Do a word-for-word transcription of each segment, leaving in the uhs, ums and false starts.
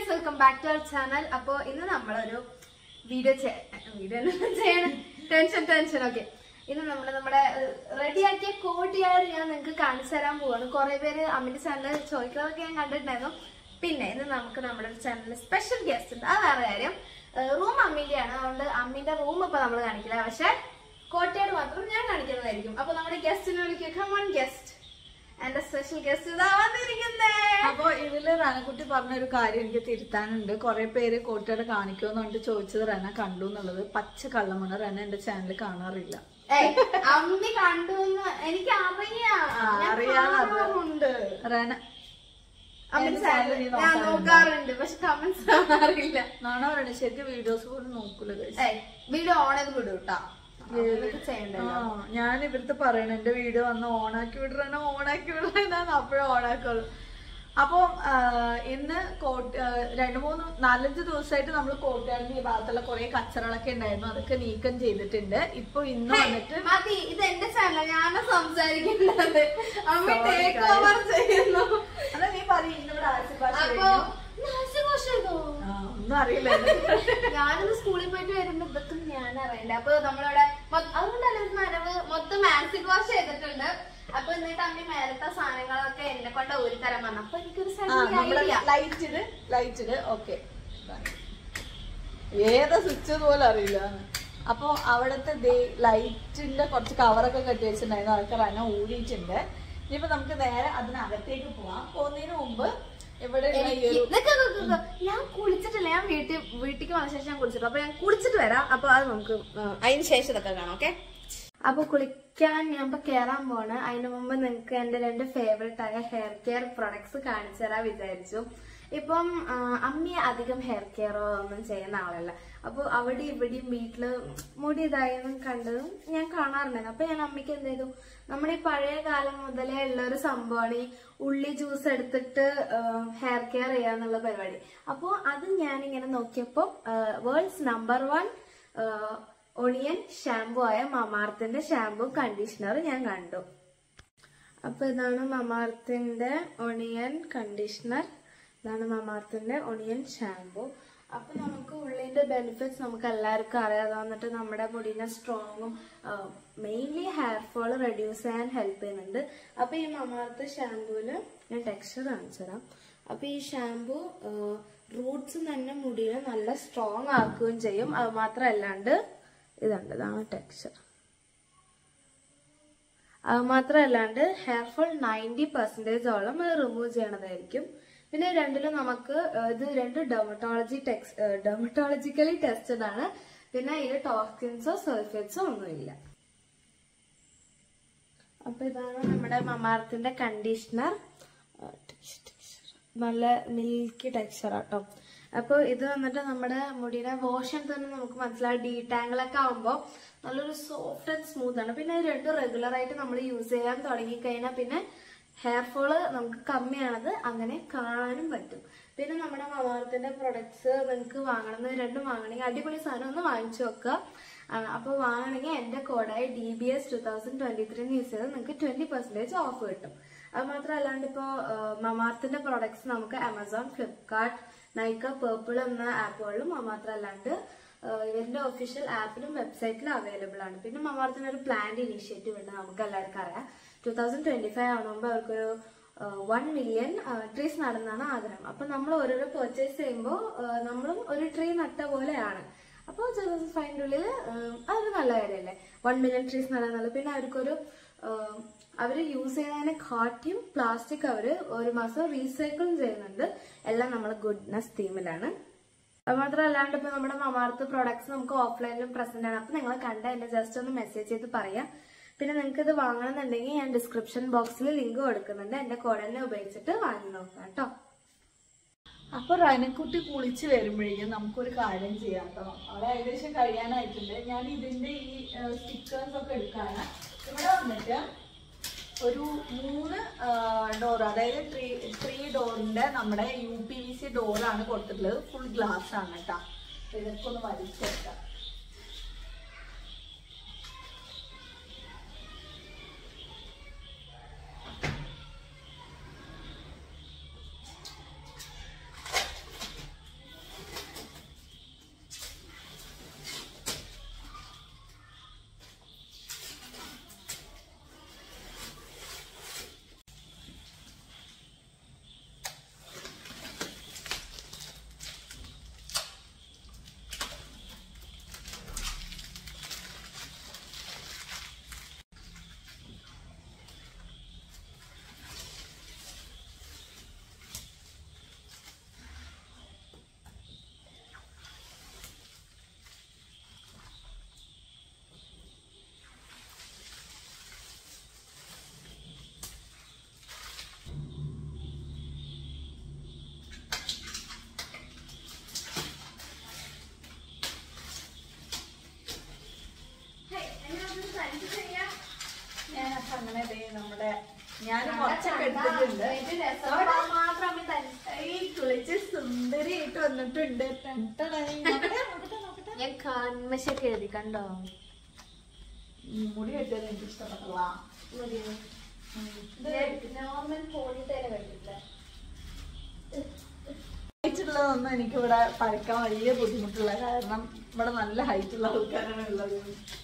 guys, welcome back to our channel. Appo innu nammaloru video video cheyana tension tension okay. Innu nammal nammade ready aakiya courtyard njan ningalku kaanichu tharan povanu. Kore pere Amminte channel choikkadokke njan kandittundairunnu. Pinne innu namukku nammade channel special guest undu. Adu vera karyam room Amminte aanu. Adonde Amminte room appo nammal kaanikkilla. പക്ഷേ courtyard മാത്രം ഞാൻ കാണിക്കുന്നതായിരിക്കും. അപ്പോൾ നമ്മുടെ ഗസ്റ്റിനെ വിളിക്കുക. Come on guest. And a special guest is വന്നിരിക്കുന്നേ. അപ്പോൾ ഇതില് റനക്കുട്ടി പറഞ്ഞൊരു കാര്യം എനിക്ക് തിരുത്താനുണ്ട്. കുറെ പേര് കോട്ടയുടെ കാണിക്കുമെന്ന് പറഞ്ഞിട്ട് ചോദിച്ചത് റന കണ്ടു എന്നുള്ളത് പച്ച കള്ളമാണ്. റന എന്റെ ചാനൽ കാണാറില്ല. അമ്മി കണ്ടു എനിക്ക് അറിയാറുണ്ട്. റന ഞാൻ നോക്കാറുണ്ട്, പക്ഷെ കമന്റ്സ് കാണാറില്ല. നാണോ പറയണേ, ശരിക്കും വീഡിയോസ് പോലും നോക്കൂല. വീഡിയോ ഓൺ ചെയ്ത് വിടും കേട്ടോ. ഞാൻ ഇവർക്ക് പറയണ എന്റെ വീഡിയോ വന്ന് ഓണാക്കി വിടണ ഓണാക്കി വിടണെന്നാണ് അപ്പോഴും ഓണാക്കുള്ളൂ. അപ്പം ഇന്ന് കോട്ട് രണ്ടു മൂന്ന് നാലഞ്ച് ദിവസമായിട്ട് നമ്മൾ കോട്ടയാടിന് ഈ ഭാഗത്തുള്ള കുറെ കച്ചറകളൊക്കെ ഉണ്ടായിരുന്നു, അതൊക്കെ നീക്കം ചെയ്തിട്ടുണ്ട്. ഇപ്പൊ ഇന്ന് വന്നിട്ട് മതി, ഇത് എന്റെ ചാനൽ, ഞാനാ സംസാരിക്കുന്നത്. അമ്മ ടേക്ക് ഓവർ ചെയ്യുന്നു. അതാ നീ പറയും ഇന്നിവിടെ ആശുഭാഷ ഒന്നും അറിയില്ല. ഞാനൊന്ന് സ്കൂളിൽ പോയിട്ട് വരുമ്പോ ഇതൊക്കെ ഞാൻ അറിയണ്ട. അപ്പൊ നമ്മളിവിടെ അതുകൊണ്ടല്ല നനവ് മൊത്തം ആസിഡ് വാഷ് ചെയ്തിട്ടുണ്ട്. അപ്പൊ എന്നിട്ട് അമ്മി മേലത്തെ സാധനങ്ങളൊക്കെ എന്നെ കൊണ്ട് ഒരു തരം വന്നു. അപ്പൊ എനിക്കൊരു ലൈറ്റില് ലൈറ്റില് ഓക്കെ ഏതാ സ്വിച്ച് പോലെ അറിയില്ല. അപ്പൊ അവിടത്തെ ലൈറ്റിന്റെ കുറച്ച് കവറൊക്കെ കെട്ടി വെച്ചിട്ടുണ്ടായിരുന്നു, അതൊക്കെ റന ഊടിയിട്ടുണ്ട്. ഇനിയിപ്പോ നമുക്ക് നേരെ അതിനകത്തേക്ക് പോവാം. പോകുന്നതിന് മുമ്പ് ഇവിടെ ഞാൻ കുളിച്ചിട്ടില്ല. ഞാൻ വീട്ടിൽ വീട്ടിലേക്ക് വന്ന ശേഷം ഞാൻ കുളിച്ചിട്ടു. അപ്പൊ ഞാൻ കുളിച്ചിട്ട് വരാം. അപ്പൊ അത് നമുക്ക് അതിന് ശേഷം ഇതൊക്കെ കാണാം. ഓക്കെ, അപ്പൊ കുളിക്കാൻ ഞാൻ ഇപ്പൊ കേറാൻ പോണ്. അതിന് മുമ്പ് നിങ്ങക്ക് എന്റെ രണ്ട് ഫേവറേറ്റ് ആയ ഹെയർ കെയർ പ്രൊഡക്ട്സ് കാണിച്ചു തരാൻ വിചാരിച്ചു. ഇപ്പം അമ്മി അധികം ഹെയർ കെയറോ ഒന്നും ചെയ്യുന്ന ആളല്ല. അപ്പൊ അവിടെ ഇവിടെയും വീട്ടില് മുടി ഇതായെന്നും കണ്ടതും ഞാൻ കാണാറുണ്ടായിരുന്നു. അപ്പൊ ഞാൻ അമ്മയ്ക്ക് എന്ത് ചെയ്തു, നമ്മുടെ ഈ പഴയ കാലം മുതലേ ഉള്ള ഒരു സംഭവമാണ് ഈ ഉള്ളി ജ്യൂസ് എടുത്തിട്ട് ഹെയർ കെയർ ചെയ്യാന്നുള്ള പരിപാടി. അപ്പൊ അത് ഞാനിങ്ങനെ നോക്കിയപ്പോ world's number one onion shampoo ആയ മമാർത്തിന്റെ ഷാമ്പു കണ്ടീഷണർ ഞാൻ കണ്ടു. അപ്പൊ ഇതാണ് മമാർത്തിന്റെ ഒണിയൻ കണ്ടീഷണർ, ഇതാണ് മമാർത്തിന്റെ ഒണിയൻ ഷാമ്പു. അപ്പൊ നമുക്ക് ഉള്ളിന്റെ ബെനിഫിറ്റ്സ് നമുക്ക് എല്ലാവർക്കും അറിയാതെ വന്നിട്ട് നമ്മുടെ മുടിനെ സ്ട്രോങ്ങും മെയിൻലി ഹെയർ ഫോൾ റെഡ്യൂസ് ചെയ്യാൻ ഹെൽപ്പ് ചെയ്യുന്നുണ്ട്. അപ്പൊ ഈ മമാർത്ത് ഷാമ്പൂല് ഞാൻ ടെക്സ്ചർ കാണിച്ചു തരാം. അപ്പൊ ഈ ഷാമ്പു റൂട്ട്സ് തന്നെ മുടിയെ നല്ല സ്ട്രോങ് ആക്കുകയും ചെയ്യും. അത് മാത്രമല്ലാണ്ട് ഇതുണ്ട്, ഇതാണ് ടെക്സ്ചർ. അത് മാത്രമല്ലാണ്ട് ഹെയർ ഫോൾ നയൻറ്റി പെർസെന്റേജോളം റിമൂവ് ചെയ്യണതായിരിക്കും. പിന്നെ രണ്ടിലും നമുക്ക് ഇത് രണ്ട് ഡെർമറ്റോളജി ടെക്സ് ഡെർമറ്റോളജിക്കലി ടെസ്റ്റഡ് ആണ്. പിന്നെ ഇതിൽ ടോക്സിൻസോ സൾഫേറ്റ്സോ ഒന്നുമില്ല. അപ്പൊ ഇതാണ് നമ്മുടെ മമാർത്തിന്റെ കണ്ടീഷണർ. നല്ല മിൽക്കി ടെക്സ്ചർ ആട്ടോ. അപ്പൊ ഇത് വന്നിട്ട് നമ്മുടെ മുടിയുടെ വാഷൻ തന്നെ നമുക്ക് മനസ്സിലാവും. ഡീടാങ്കിളൊക്കെ ആവുമ്പോൾ നല്ലൊരു സോഫ്റ്റ് ആൻഡ് സ്മൂത്ത് ആണ്. പിന്നെ ഇത് രണ്ടും റെഗുലർ ആയിട്ട് നമ്മൾ യൂസ് ചെയ്യാൻ തുടങ്ങി കഴിഞ്ഞാൽ പിന്നെ ഹെയർ ഫോള് നമുക്ക് കമ്മിയാണത് അങ്ങനെ കാണാനും പറ്റും. പിന്നെ നമ്മുടെ മമാർത്തിന്റെ പ്രൊഡക്ട്സ് നിങ്ങൾക്ക് വാങ്ങണമെന്ന് രണ്ടും വാങ്ങണമെങ്കിൽ അടിപൊളി സാധനം ഒന്ന് വാങ്ങിച്ചു വെക്കുക. അപ്പൊ വാങ്ങണമെങ്കിൽ എന്റെ കോഡായ D B S two thousand twenty three use ചെയ്ത് നിങ്ങൾക്ക് ട്വന്റി പെർസെന്റേജ് ഓഫ് കിട്ടും. അത് മാത്രമല്ലാണ്ട് ഇപ്പോ മമാർത്തിന്റെ പ്രൊഡക്ട്സ് നമുക്ക് ആമസോൺ, ഫ്ലിപ്കാർട്ട്, നൈക്ക, പേർപ്പിൾ എന്ന ആപ്പുകളിലും മാത്രമല്ലാണ്ട് ഇവരുടെ ഒഫീഷ്യൽ ആപ്പിലും വെബ്സൈറ്റിലും അവൈലബിൾ ആണ്. പിന്നെ മമാർത്തിന് ഒരു പ്ലാന്റ് ഇനീഷ്യേറ്റീവ് ഉണ്ട്, നമുക്ക് എല്ലാവർക്കും അറിയാം. ടൂ തൗസൻഡ് ട്വന്റി ഫൈവ് ആകുമ്പോൾ അവർക്കൊരു വൺ മില്യൺ ട്രീസ് നടുന്നതാണ് ആഗ്രഹം. അപ്പൊ നമ്മൾ ഓരോരോ പർച്ചേസ് ചെയ്യുമ്പോൾ നമ്മളും ഒരു ട്രീ നട്ട പോലെയാണ്. അപ്പോൾ ടൂ തൗസൻഡ് ഫൈവിന്റെ ഉള്ളിൽ അതൊരു നല്ല കാര്യമല്ലേ, വൺ മില്യൺ ട്രീസ് നടാന്നുള്ളത്. പിന്നെ അവർക്കൊരു അവര് യൂസ് ചെയ്യുന്നതിനെ കാട്ടിയും പ്ലാസ്റ്റിക് അവര് ഒരു മാസം റീസൈക്കിളും ചെയ്യുന്നുണ്ട്. എല്ലാം നമ്മളെ ഗുഡ്നെസ് തീമിലാണ്. അത് മാത്രമല്ലാണ്ട് ഇപ്പൊ നമ്മുടെ മമാർത്ത് പ്രോഡക്ട്സ് നമുക്ക് ഓഫ്ലൈനിലും പ്രസന്റ് ആണ്. അപ്പൊ നിങ്ങൾ കണ്ട എന്നെ ജസ്റ്റ് ഒന്ന് മെസ്സേജ് ചെയ്ത് പറയാം. പിന്നെ നിങ്ങൾക്ക് ഇത് വാങ്ങണമെന്നുണ്ടെങ്കിൽ ഞാൻ ഡിസ്ക്രിപ്ഷൻ ബോക്സിൽ ലിങ്ക് കൊടുക്കുന്നുണ്ട്, എന്റെ കോഡ് തന്നെ ഉപയോഗിച്ചിട്ട് വാങ്ങി നോക്കാം കേട്ടോ. അപ്പൊ റനക്കുട്ടി കുളിച്ച് വരുമ്പോഴേക്കും നമുക്കൊരു കാര്യം ചെയ്യാം കേട്ടോ. അവിടെ ഏകദേശം കഴിയാനായിട്ടുണ്ട്. ഞാൻ ഇതിന്റെ ഈ സ്റ്റിക്കേഴ്സ് ഒക്കെ എടുക്കാണ്. ഇവിടെ വന്നിട്ട് ഒരു മൂന്ന് ഡോർ, അതായത് ത്രീ ത്രീ ഡോറിന്റെ നമ്മുടെ യു പി വി സി ഡോറാണ് കൊടുത്തിട്ടുള്ളത്. ഫുൾ ഗ്ലാസ് ആണ് കേട്ടോ. ഇതൊക്കെ ഒന്ന് വലിച്ചെടുക്കാം. വന്നിട്ടുണ്ട്. ഞാൻ കൺമശൊക്കെ എഴുതി കണ്ടോ? മുടി കെട്ടിയത് എനിക്ക് ഇഷ്ടപ്പെട്ടല്ല. നോർമൽ പോണിട്ടേനെ കണ്ടില്ല. ഹൈറ്റുള്ളതൊന്നും എനിക്കിവിടെ പഠിക്കാൻ വലിയ ബുദ്ധിമുട്ടുള്ള, കാരണം ഇവിടെ നല്ല ഹൈറ്റുള്ള ആൾക്കാരാണ് ഉള്ളത്.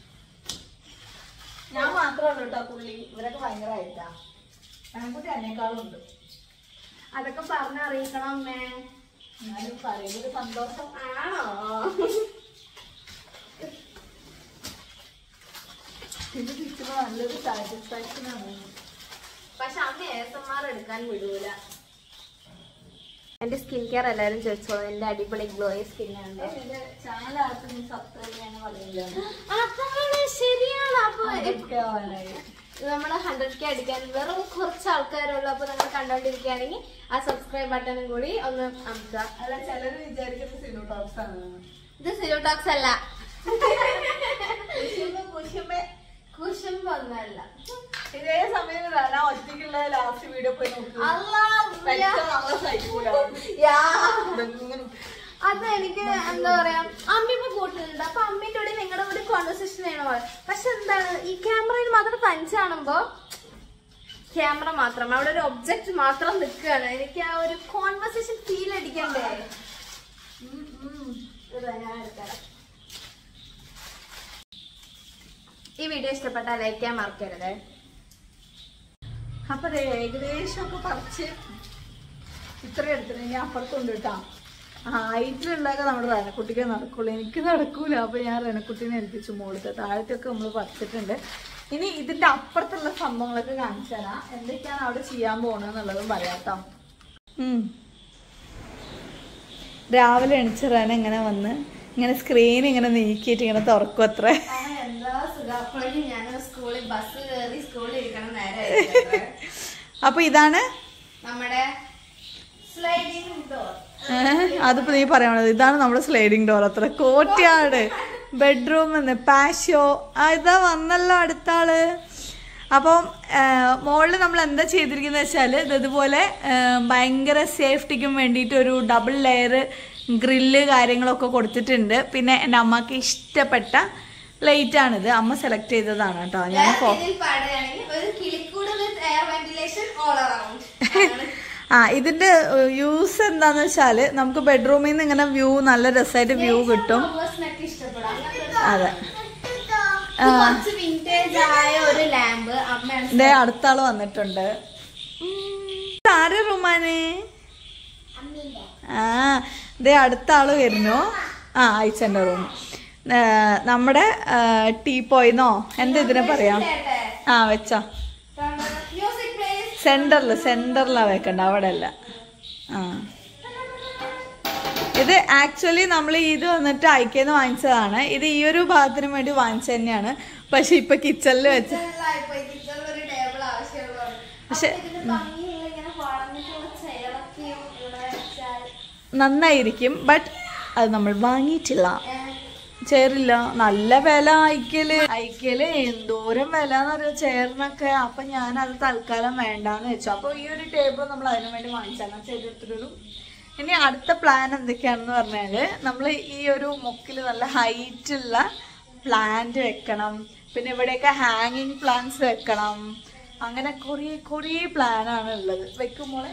ഞാൻ മാത്രമല്ല കേട്ടോ പുള്ളി, ഇവരൊക്കെ ഭയങ്കര ഹൈറ്റാ. ഞങ്ങൾക്കൊക്കെ അതിനേക്കാളും ഉണ്ട്. അതൊക്കെ പറഞ്ഞറിയിക്കണം അമ്മേ. എന്നാലും പറയുന്നത് സന്തോഷം ആണോ? ഇത് കിട്ടുന്ന നല്ലൊരു സാറ്റിസ്ഫാക്ഷൻ ആണ്. പക്ഷെ അമ്മ എസ് എം ആർ എടുക്കാൻ വിടൂല. എന്റെ സ്കിൻ കെയർ എല്ലാരും ചോദിച്ചോളൂ. എന്റെ അടിപൊളി ഗ്ലോയി സ്കിന്നാണ്. ചാനൽ ആർക്കും സബ്സ്ക്രൈബ് ചെയ്യാൻ പറയുന്നില്ല. അതാണ് ശരിയാണ്. അപ്പൊ നമ്മള് ഹൺഡ്രഡ് കെ അടിക്കാൻ വെറും കുറച്ച് ആൾക്കാരുള്ളൂ. അപ്പൊ നിങ്ങൾ കണ്ടോണ്ടിരിക്കുകയാണെങ്കിൽ ആ സബ്സ്ക്രൈബ് ബട്ടണും കൂടി ഒന്ന് അമർത്തുക. അല്ല, ചിലര് വിചാരിക്കുന്നത് സിനു ടോക്സ് ആണ്. ഇത് സിലോ ടോക്സ് അല്ല, കുശുമ്പൊന്നല്ല. ഇതേ സമയം ഞാൻ ഒറ്റയ്ക്കുള്ള ലാസ്റ്റ് വീഡിയോ പോയി നോക്കും. അത് എനിക്ക് എന്താ പറയാ, അമ്മ ഇപ്പൊ കൂട്ടുന്നുണ്ട്. അപ്പൊ അമ്മയുടെ കൂടെ നിങ്ങളുടെ കൂടെ കോൺവെർസേഷൻ ചെയ്യണ. പക്ഷെ എന്താണ്, ഈ ക്യാമറയിൽ മാത്രം തനിച്ചാണുമ്പോ ക്യാമറ മാത്രം, അവിടെ ഒരു ഒബ്ജക്റ്റ് മാത്രം നിൽക്കുകയാണ്. എനിക്ക് ആ ഒരു കോൺവെർസേഷൻ ഫീൽ അടിക്കണ്ടേ? ഞാൻ എടുക്കാം. ഈ വീഡിയോ ഇഷ്ടപ്പെട്ടാൽ ലൈക്ക് ചെയ്യാൻ മറക്കരുത്. അപ്പൊ ഏകദേശം ഒക്കെ പറിച്ച് ഇത്ര എടുത്തിട്ട് ഇനി അപ്പുറത്തുണ്ട് കേട്ടോ. ഹൈറ്റിലുള്ളതൊക്കെ നമ്മുടെ റനക്കുട്ടിക്ക് നടക്കുള്ളൂ, എനിക്ക് നടക്കൂല. അപ്പൊ ഞാൻ റനക്കുട്ടീനെ ഏൽപ്പിച്ചു മോളത്തെ. താഴത്തൊക്കെ നമ്മൾ പറിച്ചിട്ടുണ്ട്. ഇനി ഇതിന്റെ അപ്പുറത്തുള്ള സംഭവങ്ങളൊക്കെ കാണിച്ചു തരാം. എന്തൊക്കെയാണ് അവിടെ ചെയ്യാൻ പോണെന്നുള്ളതും പറയാട്ടോ. രാവിലെ എണിച്ച് റന ഇങ്ങനെ വന്ന് ഇങ്ങനെ സ്ക്രീൻ ഇങ്ങനെ നീക്കിയിട്ട് ഇങ്ങനെ തുറക്കും. അത്ര എന്താ സുഖാപ്പുഴക്ക് ഞാൻ സ്കൂളിൽ ബസ് കയറി സ്കൂളിൽ ഇരിക്കണം നേരെ. അപ്പൊ ഇതാണ് നമ്മുടെ സ്ലൈഡിംഗ് ഡോർ. അതിപ്പോ നീ പറയണത് ഇതാണ് നമ്മുടെ സ്ലൈഡിംഗ് ഡോർ. അത്ര കോട്ടയാട് ബെഡ്റൂം പാഷ്യോ ഇതാ വന്നല്ലോ അടുത്താള്. അപ്പം മോളിൽ നമ്മൾ എന്താ ചെയ്തിരിക്കുന്നത് വെച്ചാൽ ഇതുപോലെ ഭയങ്കര സേഫ്റ്റിക്കും വേണ്ടിയിട്ട് ഒരു ഡബിൾ ലെയർ ഗ്രില്ല് കാര്യങ്ങളൊക്കെ കൊടുത്തിട്ടുണ്ട്. പിന്നെ എൻ്റെ അമ്മക്ക് ഇഷ്ടപ്പെട്ട ലൈറ്റ് ആണിത്. അമ്മ സെലക്ട് ചെയ്തതാണ് കേട്ടോ. ഞാൻ ആ ഇതിന്റെ യൂസ് എന്താന്ന് വെച്ചാല് നമുക്ക് ബെഡ്റൂമിൽ നിന്ന് ഇങ്ങനെ വ്യൂ നല്ല രസമായിട്ട് വ്യൂ കിട്ടും. അതെ, ഇതേ അടുത്ത ആള് വന്നിട്ടുണ്ട്. ആര് റുമാന്? ആ ഇതേ അടുത്ത ആള് വരുന്നു. ആ അയച്ചെന്റെ റൂം. നമ്മുടെ ടീ പോയിന്നോ എന്താ ഇതിനെ പറയാം. ആ വെച്ചോ, സെന്ററില് സെന്ററിലാ വെക്കണ്ട, അവിടെ അല്ല. ആ ഇത് ആക്ച്വലി നമ്മൾ ഇത് വന്നിട്ട് അയക്കേന്ന് വാങ്ങിച്ചതാണ്. ഇത് ഈ ഒരു ഭാഗത്തിന് വേണ്ടി വാങ്ങിച്ചത് തന്നെയാണ്. പക്ഷെ ഇപ്പൊ കിച്ചണിൽ വെച്ച പക്ഷെ നന്നായിരിക്കും. ബട്ട് അത് നമ്മൾ വാങ്ങിയിട്ടില്ല. ചെയറില്ല, നല്ല വില. അയക്കല് അയക്കല് എന്തോരം വില എന്ന് പറയാ ചെയറിനൊക്കെ. അപ്പൊ ഞാൻ അത് തൽക്കാലം വേണ്ടാന്ന് വെച്ചു. അപ്പൊ ഈ ഒരു ടേബിൾ നമ്മൾ അതിനു വേണ്ടി വാങ്ങിച്ചാണ് ചെയ്തെടുത്തിട്ടൊരു. ഇനി അടുത്ത പ്ലാൻ എന്തൊക്കെയാണെന്ന് പറഞ്ഞാല് നമ്മൾ ഈ ഒരു മുക്കിൽ നല്ല ഹൈറ്റുള്ള പ്ലാന്റ് വെക്കണം. പിന്നെ ഇവിടെയൊക്കെ ഹാങ്ങിങ് പ്ലാന്റ്സ് വെക്കണം. അങ്ങനെ കുറേ കുറേ പ്ലാനാണ് ഉള്ളത്. വെക്കുമ്പോളെ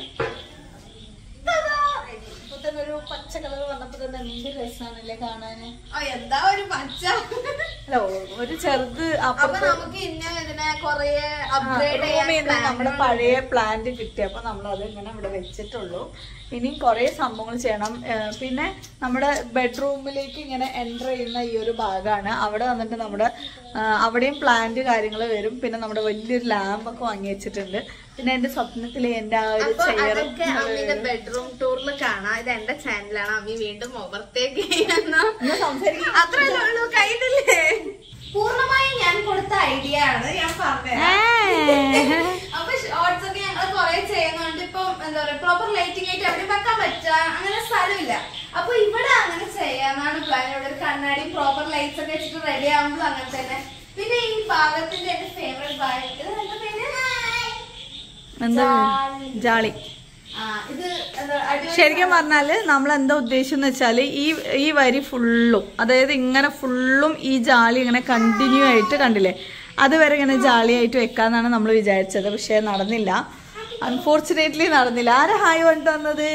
ഇപ്പൊ തന്നെ ഒരു പച്ച കളർ വന്നപ്പോ തന്നെ എന്ത് രസാണല്ലേ കാണാന്. എന്താ ഒരു പച്ച അല്ലോ ഒരു ചെറുത്. അപ്പൊ നമുക്ക് ഇന്ന ഇതിനെ കൊറേ നമ്മുടെ പഴയ പ്ലാന്റ് കിട്ടി. അപ്പൊ നമ്മൾ അത് ഇങ്ങനെ ഇവിടെ വെച്ചിട്ടുള്ളൂ. ഇനിയും കുറെ സംഭവങ്ങൾ ചെയ്യണം. പിന്നെ നമ്മുടെ ബെഡ്റൂമിലേക്ക് ഇങ്ങനെ എൻ്റർ ചെയ്യുന്ന ഈ ഒരു ഭാഗമാണ്. അവിടെ വന്നിട്ട് നമ്മുടെ അവിടെയും പ്ലാന്റ് കാര്യങ്ങൾ വരും. പിന്നെ നമ്മുടെ വലിയൊരു ലാമ്പൊക്കെ വാങ്ങി വെച്ചിട്ടുണ്ട്. പിന്നെ എന്റെ സ്വപ്നത്തില് എന്റെ ആ ഒരു ചെയർ ബെഡ്റൂം ടൂറിൽ കാണാം. ഇത് എന്റെ ചാനലാണ്. അമ്മി വീണ്ടും ഓവർടേക്ക് അത്രേ ഉള്ളൂ. കഴിഞ്ഞില്ലേ? പൂർണ്ണമായും ഞാൻ കൊടുത്ത ഐഡിയ ആണ് ഞാൻ പറഞ്ഞത്. അപ്പൊ ഷോർട്സ് ഒക്കെ ഞങ്ങൾ കുറെ ചെയ്യുന്നുണ്ട്. ഇപ്പൊ എന്താ പറയാ പ്രോപ്പർ ലൈറ്റിംഗ് ആയിട്ട് എവിടെ വെക്കാൻ പറ്റുക അങ്ങനെ സ്ഥലമില്ല. അപ്പൊ ഇവിടെ അങ്ങനെ ചെയ്യാന്നാണ് പ്ലാൻ. ഇവിടെ ഒരു കണ്ണാടി പ്രോപ്പർ ലൈറ്റ്സ് ഒക്കെ വെച്ചിട്ട് റെഡി ആവുമ്പോൾ അങ്ങനെ തന്നെ. പിന്നെ ഈ ഭാഗത്തിന്റെ എന്റെ ഫേവറേറ്റ് ഭാഗം ഇത് എന്താ പേര്? ജാളി. ആ ഇത് ശരിക്കും പറഞ്ഞാല് നമ്മൾ എന്താ ഉദ്ദേശം എന്ന് വെച്ചാല് ഈ ഈ വരി ഫുള്ളും, അതായത് ഇങ്ങനെ ഫുള്ളും ഈ ജാലി ഇങ്ങനെ കണ്ടിന്യൂ ആയിട്ട് കണ്ടില്ലേ, അതുവരെ ഇങ്ങനെ ജാലിയായിട്ട് വെക്കാന്നാണ് നമ്മൾ വിചാരിച്ചത്. പക്ഷെ നടന്നില്ല, അൺഫോർച്ചുനേറ്റ്ലി നടന്നില്ല. ആരാ ഹായ് വന്നിട്ട് വന്നത്?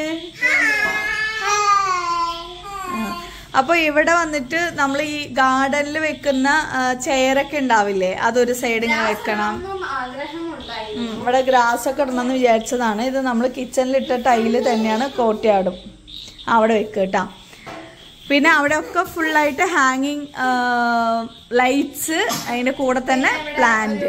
അപ്പൊ ഇവിടെ വന്നിട്ട് നമ്മൾ ഈ ഗാർഡനിൽ വെക്കുന്ന ചെയറൊക്കെ ഉണ്ടാവില്ലേ, അതൊരു സൈഡ് ഇങ്ങനെ വെക്കണം. ഇവിടെ ഗ്രാസ് ഒക്കെ ഇടണമെന്ന് വിചാരിച്ചതാണ്. ഇത് നമ്മൾ കിച്ചണിലിട്ട ടൈല് തന്നെയാണ് കോട്ടയാടും അവിടെ വെക്കുക കേട്ടോ. പിന്നെ അവിടെ ഒക്കെ ഫുള്ളായിട്ട് ഹാങ്ങിങ് ലൈറ്റ്സ്, അതിന്റെ കൂടെ തന്നെ പ്ലാന്റ്,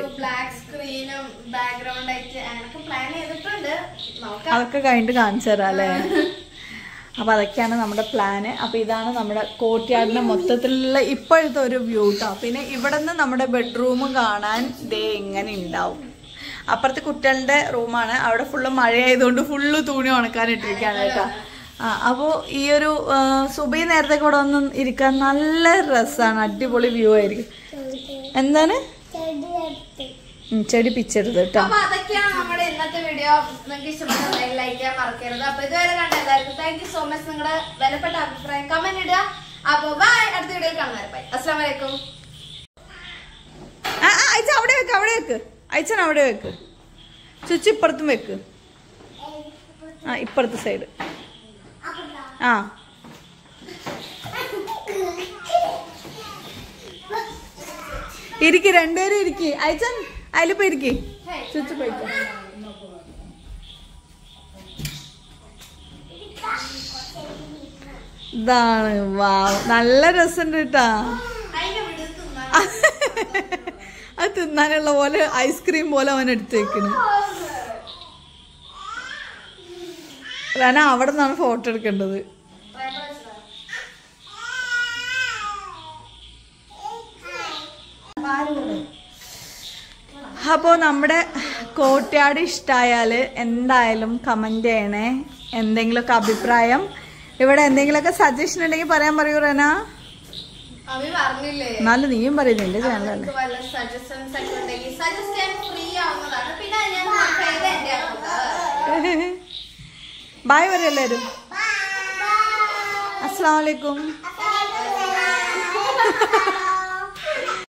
അതൊക്കെ കഴിഞ്ഞിട്ട് കാണിച്ചു തരാം അല്ലേ. അപ്പൊ അതൊക്കെയാണ് നമ്മുടെ പ്ലാന്. അപ്പൊ ഇതാണ് നമ്മുടെ കോർട്ട്യാർഡിന്റെ മൊത്തത്തിലുള്ള ഇപ്പോഴത്തെ ഒരു വ്യൂ കേട്ടോ. പിന്നെ ഇവിടെ നിന്ന് നമ്മുടെ ബെഡ്റൂം കാണാൻ ദേ ഇങ്ങനെ ഉണ്ടാവും. അപ്പുറത്തെ കുട്ടികളുടെ റൂമാണ്, അവിടെ ഫുള്ള് മഴയായതുകൊണ്ട് ഫുള്ള് തുണി ഉണക്കാൻ ഇട്ടിരിക്കുകയാണ് കേട്ടോ. ആ അപ്പോൾ ഈ ഒരു സുബൈ നേരത്തെ കൂടെ ഒന്ന് ഇരിക്കാൻ നല്ല രസമാണ്, അടിപൊളി വ്യൂ ആയിരിക്കും. എന്താണ് ചെടി പിച്ചരുത് കേട്ടോ. അപ്പൊ അതൊക്കെയാണ് നമ്മുടെ ഇന്നത്തെ വീഡിയോ. നിങ്ങൾക്ക് ഇഷ്ടപ്പെട്ട ലൈക്ക് ചെയ്യാൻ മറക്കരുത്. അപ്പൊ ഇതുവരെ കണ്ട എല്ലാവർക്കും താങ്ക് യു സോ മച്ച്. നിങ്ങളുടെ വിലപ്പെട്ട അഭിപ്രായം കമന്റ് ഇടുക. അപ്പൊ ബൈ, അടുത്ത വീഡിയോയിൽ കാണുന്നവരെ ബൈ. അസ്സലാമു അലൈക്കും. അയച്ച അവിടെ വെക്ക്, അവിടെ വെക്ക്, അയച്ചൻ അവിടെ വെക്ക്, ചുച്ചു ഇപ്പുറത്തും വെക്ക്. ആ ഇപ്പുറത്തെ സൈഡ്. ആ ഇരിക്ക്, രണ്ടുപേരും ഇരിക്കി. അയച്ചൻ അതിലിപ്പോ ഇരിക്കി, ചുച്ചു പോയിക്കോ. ഇതാണ് വാ, നല്ല രസമുണ്ട് കേട്ടാ. അത് തിന്നാനുള്ള പോലെ ഐസ്ക്രീം പോലെ അവൻ എടുത്ത് വെക്കണ്. റന അവിടെ നിന്നാണ് ഫോട്ടോ എടുക്കേണ്ടത്. അപ്പോൾ നമ്മുടെ കോട്ടയാട് ഇഷ്ടമായാൽ എന്തായാലും കമന്റ് ചെയ്യണേ. എന്തെങ്കിലുമൊക്കെ അഭിപ്രായം, ഇവിടെ എന്തെങ്കിലുമൊക്കെ സജഷൻ ഉണ്ടെങ്കിൽ പറയാൻ പറയൂ റന. എന്നാലും നീയും പറയുന്നില്ലേ ചാനലല്ലേ. ബായ് പറയും എല്ലാവരും. അസ്സലാമു അലൈക്കും.